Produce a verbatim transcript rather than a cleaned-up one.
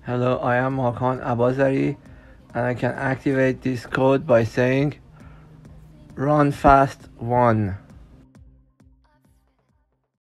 Hello, I am Hakan Abazari, and I can activate this code by saying run fast one.